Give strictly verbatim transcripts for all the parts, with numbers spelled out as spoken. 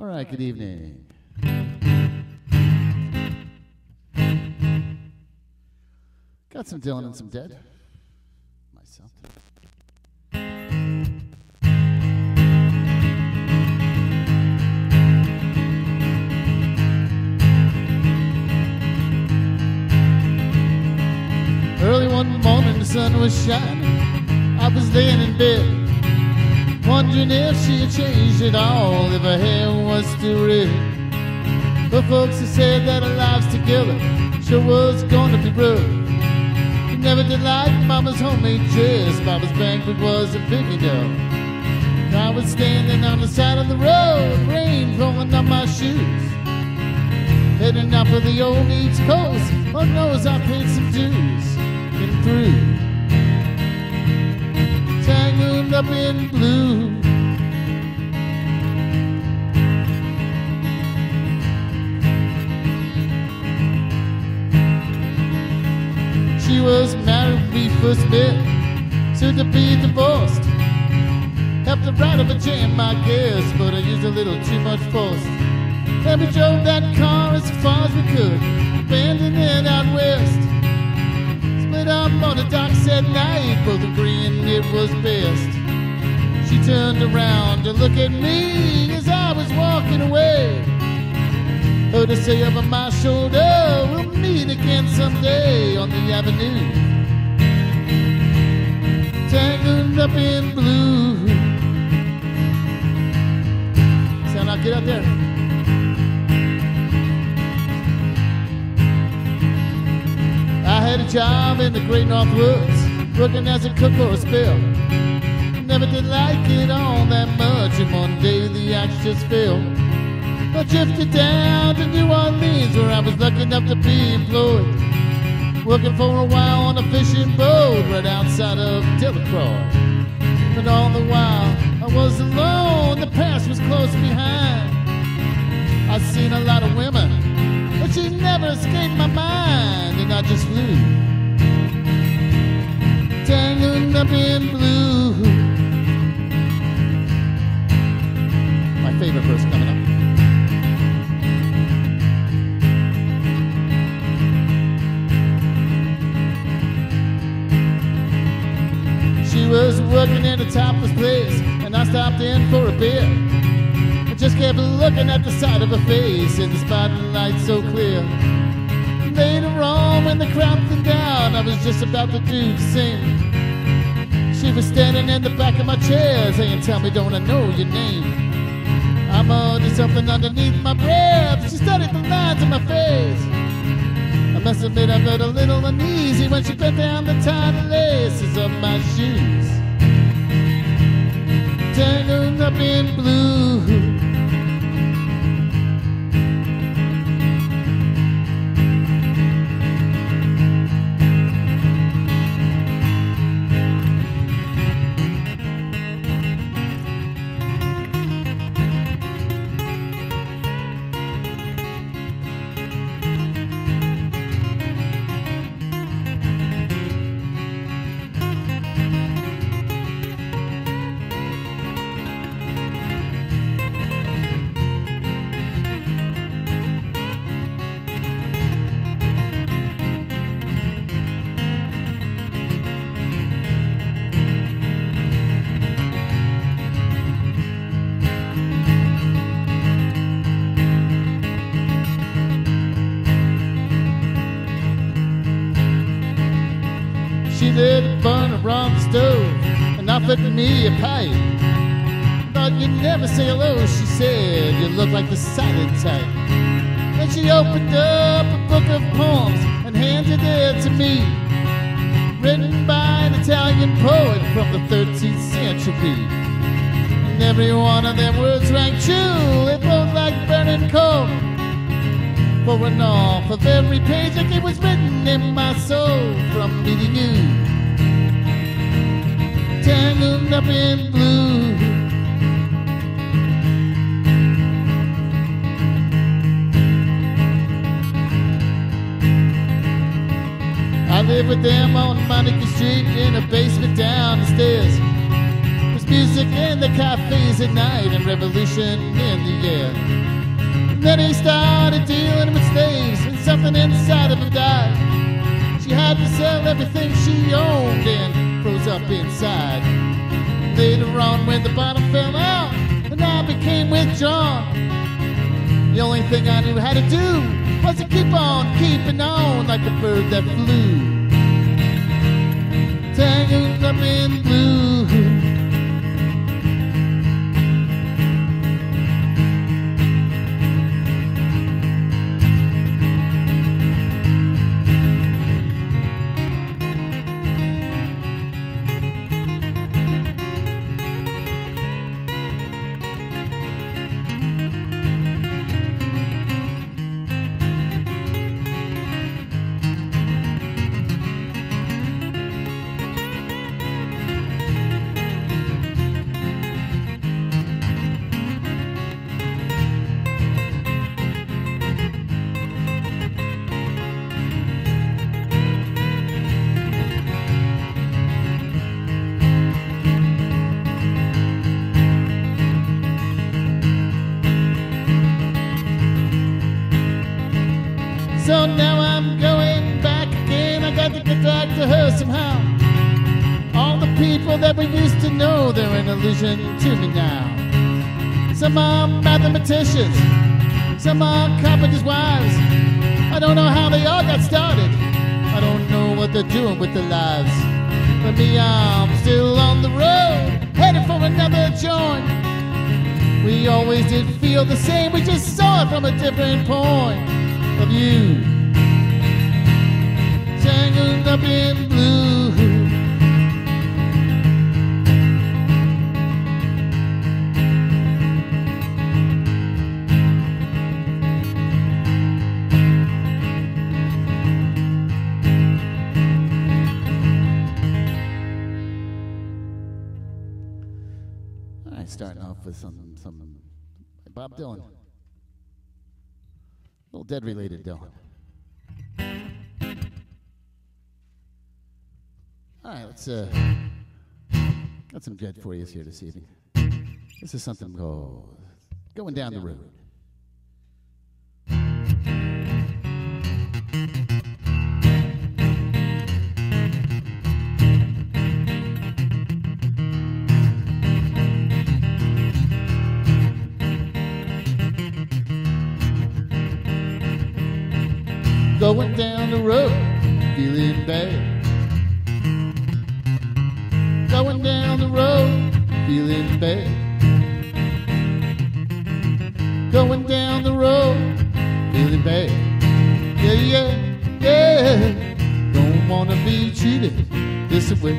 All right, good evening. Got some Dylan and some Dead. Myself. Early one morning, the sun was shining. I was laying in bed, wondering if she had changed at all, if her hair was still red. But folks had said that our lives together sure was gonna be rough. We never did like Mama's homemade dress. Mama's banquet wasn't big enough. I was standing on the side of the road, rain falling on my shoes, heading out for the old East Coast. Lord knows I paid some dues. Been through, tangled up in blue. She was married when we first met, soon to be divorced. Helped her ride up a jam, I guess, but I used a little too much force. Then we drove that car as far as we could, abandoned it out west. Split up on the docks at night, both agreeing it was best. She turned around to look at me as I was walking away. Heard her say over my shoulder, we'll meet again someday on the avenue, tangled up in blue. So now get out there. I had a job in the Great North Woods, working as a cook for a spell. Never did like it all that much, and one day the axe just fell. I drifted down to New Orleans, where I was lucky enough to be employed, working for a while on a fishing boat right outside of Delacroix. But all the while I was alone, the past was close behind. I'd seen a lot of women, but she never escaped my mind, and I just flew, tangled up in blue. My favorite verse coming up. She was working in a topless place, and I stopped in for a beer. I just kept looking at the side of her face in the spotlight so clear. Later on, when the crowd thinned down, I was just about to do the same. She was standing in the back of my chair saying, "Tell me, don't I know your name?" I muttered something underneath my breath. She studied the lines on my face. I must admit I felt a little uneasy when she bent down to tie the laces of my shoes, tangled up in blue. She let it burn around the stove and offered me a pipe. Thought you'd never say hello, she said, you look like the silent type. Then she opened up a book of poems and handed it to me, written by an Italian poet from the thirteenth century. And every one of them words rang true, they flowed like burning coal. For an off of every page like it was written in my soul from meeting you, tangled up in blue. I lived with them on Monica Street in a basement down the stairs. Was Music in the cafes at night and revolution in the air. And then he started dealing with slaves and something inside of him died. She had to sell everything she owned and froze up inside. Later on when the bottom fell out and I became withdrawn, the only thing I knew how to do was to keep on keeping on like a bird that flew, tangled up in blue. So now I'm going back again. I got to get back to her somehow. All the people that we used to know, they're an illusion to me now. Some are mathematicians, some are carpenters' wives. I don't know how they all got started. I don't know what they're doing with their lives. For me, I'm still on the road, headed for another joint. We always did feel the same, we just saw it from a different point of you, tangled up in blue. All right, starting off with some some Bob Dylan. A little dead-related Dylan. All right, let's uh, got some Dead for you here this evening. This is something called "Going Down the Road." Going down the road, feeling bad. Going down the road, feeling bad. Going down the road, feeling bad. Yeah, yeah, yeah. Don't wanna be treated this way.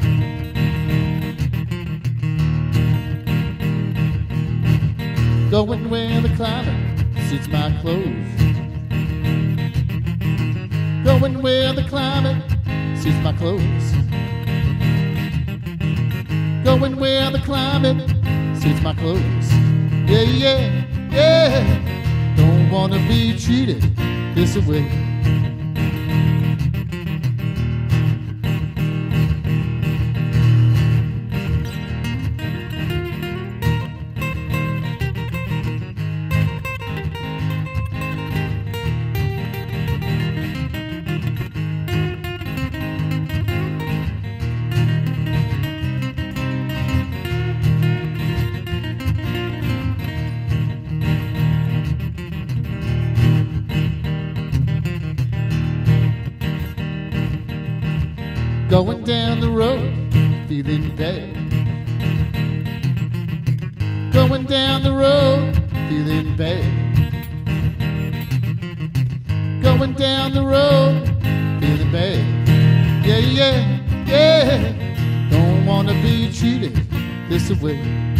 Going where the climate suits my clothes. Going where the climate suits my clothes. Going where the climate suits my clothes. Yeah, yeah, yeah. Don't wanna be treated this way. Going down the road, feeling bad. Going down the road, feeling bad. Going down the road, feeling bad. Yeah, yeah, yeah. Don't wanna be treated this way.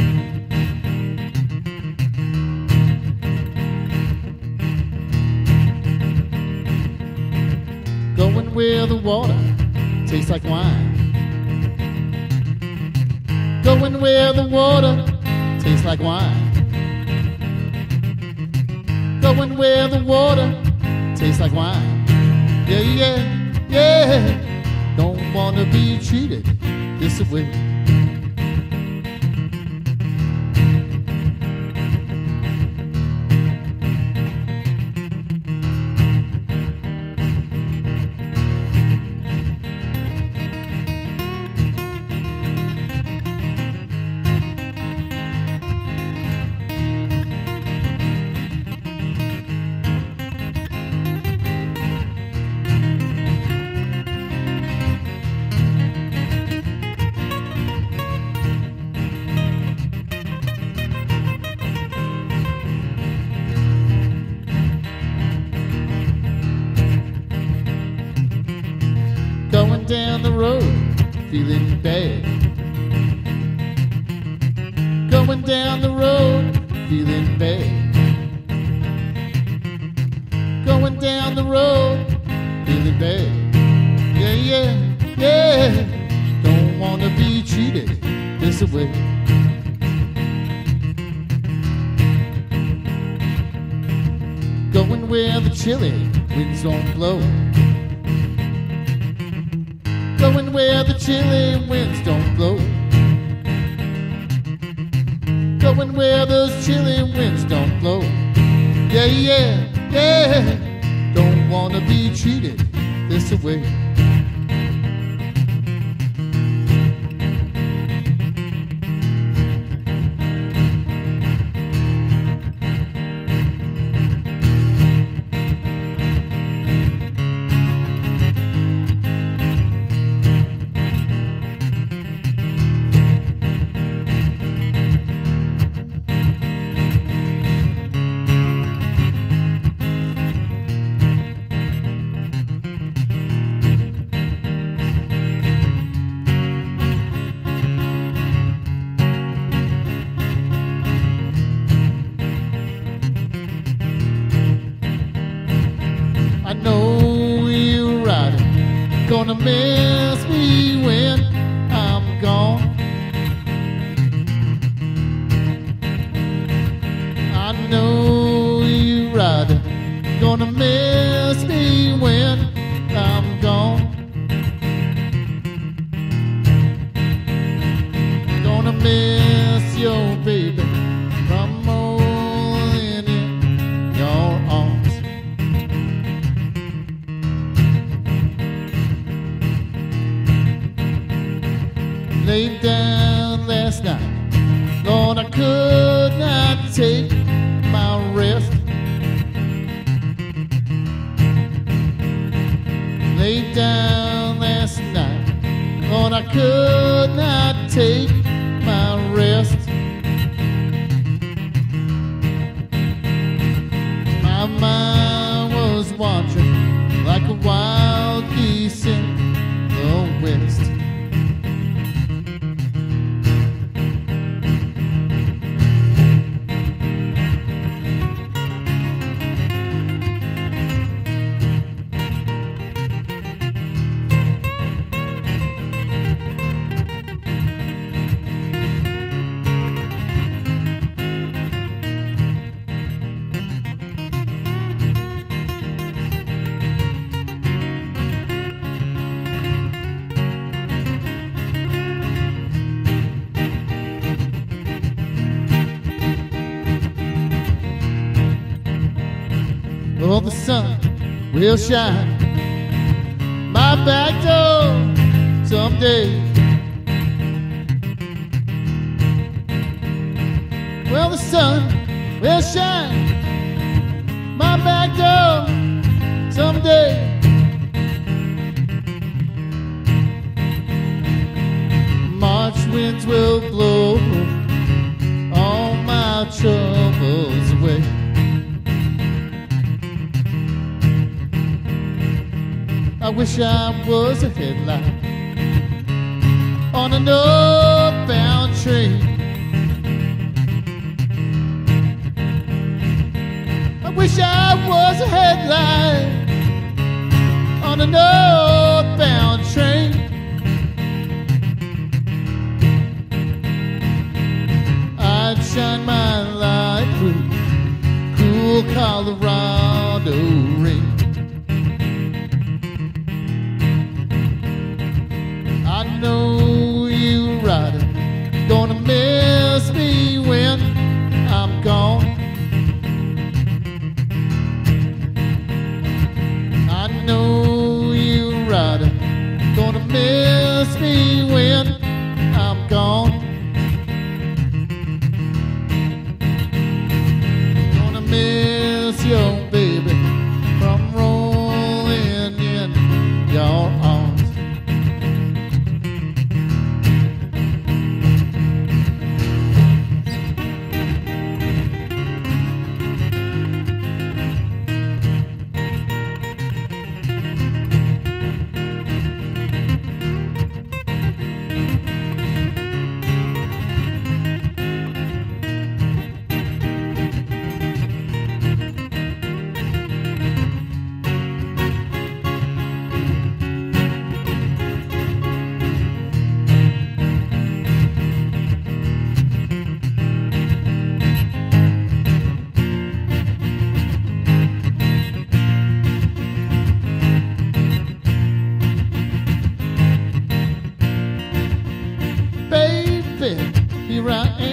Going where the water tastes like wine. Going where the water tastes like wine. Going where the water tastes like wine. Yeah, yeah, yeah. Don't wanna be treated this way. Going down the road, feeling bad. Going down the road, feeling bad. Going down the road, feeling bad. Yeah, yeah, yeah. Don't wanna be treated this way. Going where the chilly winds don't blow. Going where the chilly winds don't blow. Going where those chilly winds don't blow. Yeah, yeah, yeah. Don't wanna be treated this way. I know you're right, gonna miss me when I'm gone. I know you're right, gonna miss me when I'm gone. Gonna miss your baby from rolling in your arms. Laid down last night, Lord, I could not take my rest. Laid down last night, Lord, I could not take my rest. My mind was wandering like a wild geese in the west. Oh, the sun will shine my back door someday. Well, the sun will shine my back door someday. March winds will blow all my troubles away. I wish I was a headlight on a northbound train. I wish I was a headlight on a northbound train. I'd shine my light through cool Colorado rain. I know you right, gonna miss me when I'm gone. I know you right, gonna miss me when I'm gone. Gonna miss your baby from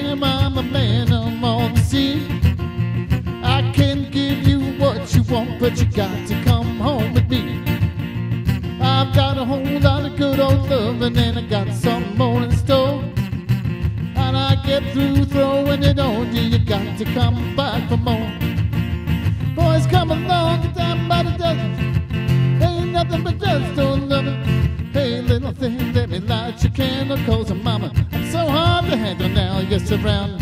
am, I'm a man, I'm on the scene. I can give you what you want, but you got to come home with me. I've got a whole lot of good old love, and then I got some more in store. And I get through throwing it on you, you got to come back for more. Boys come along, down by the dozen, ain't nothing but just don't love it. Hey, little thing, let me light your candle, cause I'm mama, I'm so hard to handle now, you're surrounded.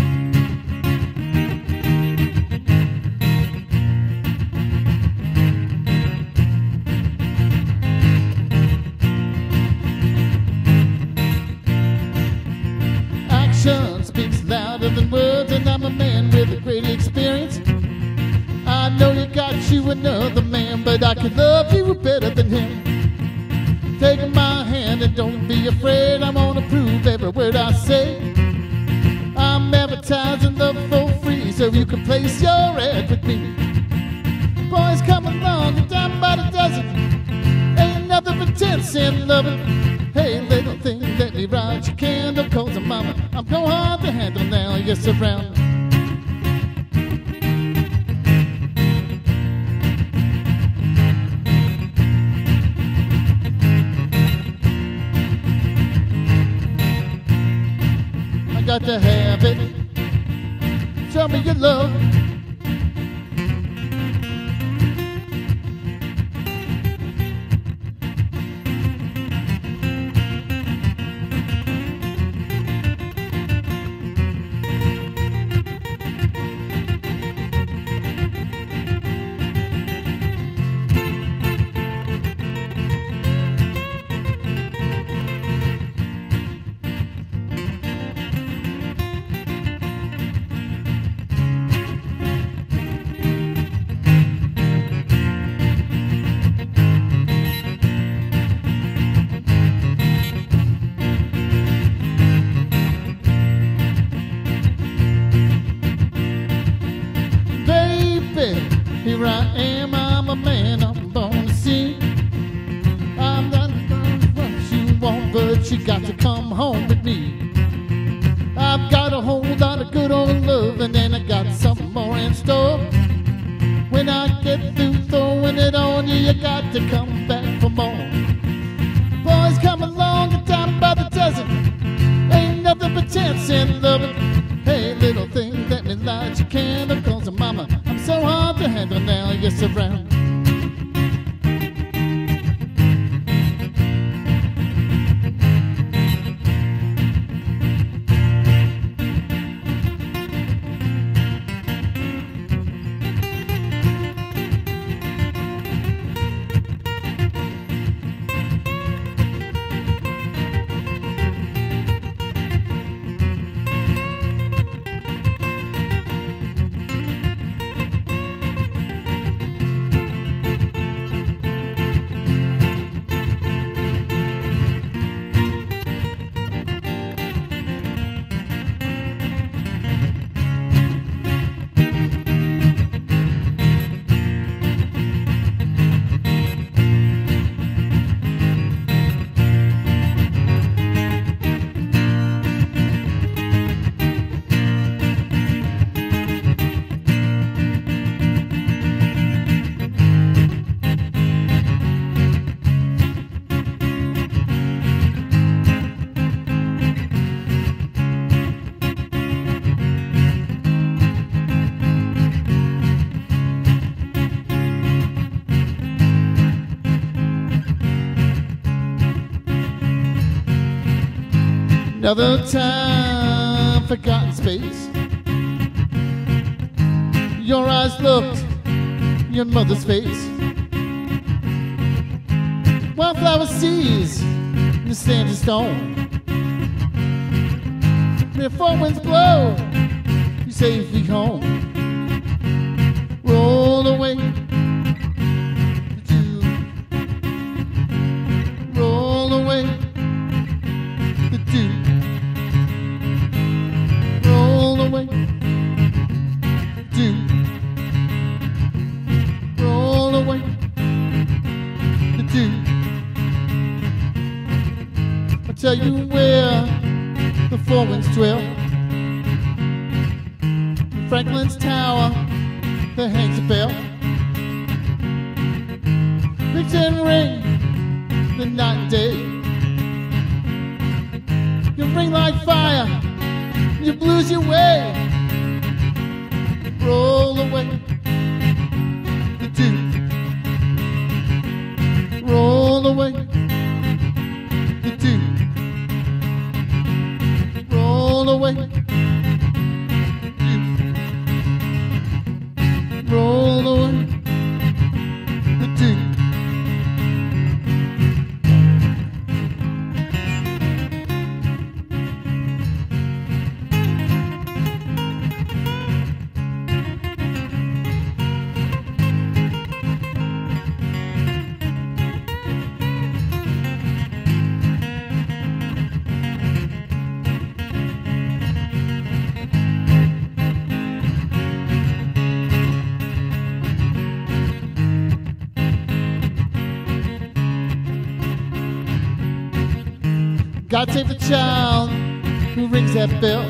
Action speaks louder than words, and I'm a man with a great experience. I know you got you another man, but I can love you better than him. Take my hand and don't be afraid, I'm gonna prove every word I say. I'm advertising love for free, so you can place your ad with me. Boys come along and down by the dozen, ain't nothing but ten cent loving. Hey, little thing, let me ride your candle, cause I'm mama, I'm so hard to handle now, you're surrounded. I got to have it, show me your love. Here I am, I'm a man, I'm born to see. I'm not what you want, but you got to come home with me. I've got a whole lot of good old love, and then I got something more in store. When I get through throwing it on you, you got to come back for more. Boys come along and down by the dozen, ain't nothing but ten cent loving. Hey, little thing, let me light your candle, cause I'm mama, I'm so hard to handle now, you're surrounded. Another time, forgotten space. Your eyes looked your mother's face. Wildflower seas, the standing stone. Before winds blow, you safely home. Roll away, roll away the dew. Roll away, dew. Roll away the dew. I'll tell you where the four winds dwell. Franklin's tower, there hangs a bell. Rings and ring, the night and day. You ring like fire, you blues your way. Roll away the dew. Roll away the dew. Roll away the dew. Roll away the dew. God save the child who rings that bell.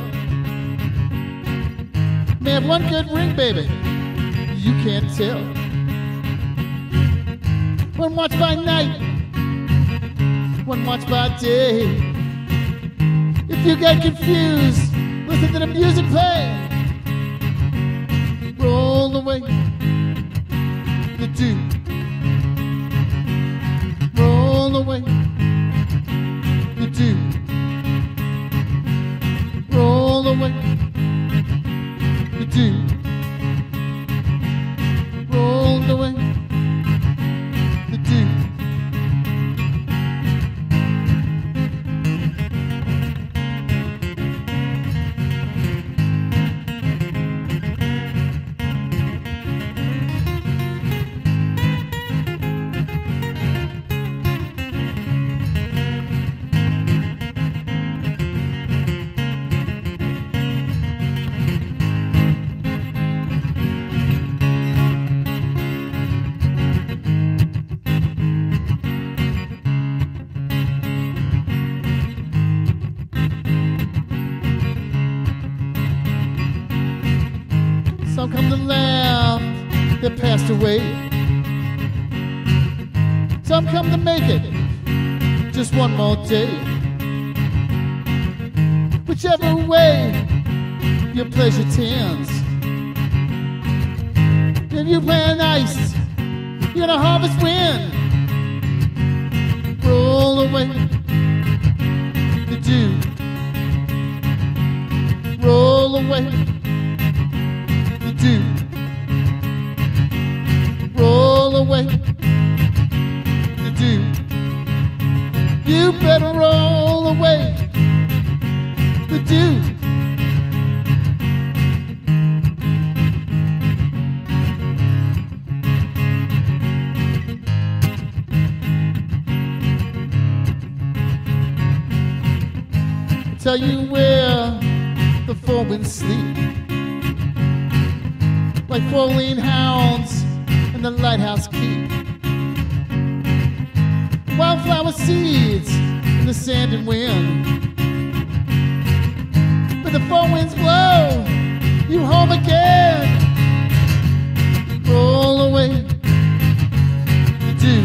May have one good ring, baby, you can't tell. One watch by night, one watch by day. If you get confused, listen to the music play. Roll away the dew. Roll away the dew. Roll away the dew. Roll away the dew. Some come to laugh, they're passed away. Some come to make it just one more day. Whichever way your pleasure tends. If you play nice, you're gonna harvest wind. Roll away the dew. Roll away the dew. Roll away the dew. You better roll away the dew. Tell you where the four winds sleep, like four lean hounds in the lighthouse keep. Wildflower seeds in the sand and wind. When the four winds blow, you home again. Roll away the dew.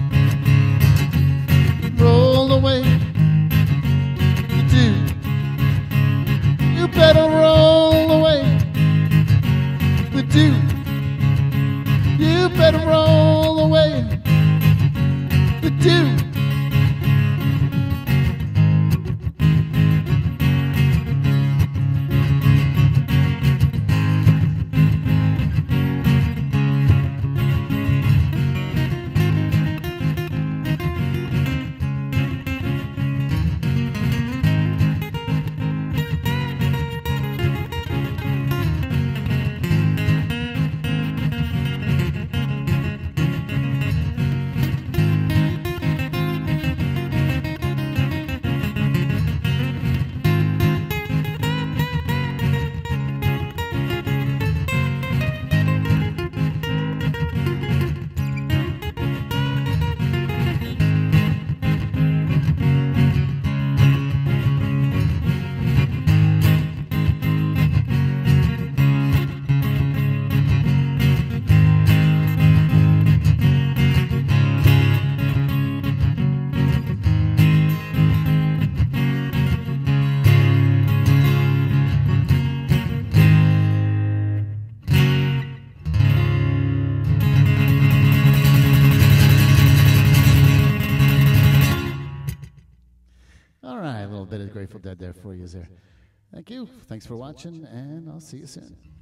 Roll away the dew. You better roll away the dew. You better roll away the dew. bit of Grateful Dead there for you there. Thank you. Thanks for watching, and I'll see you soon.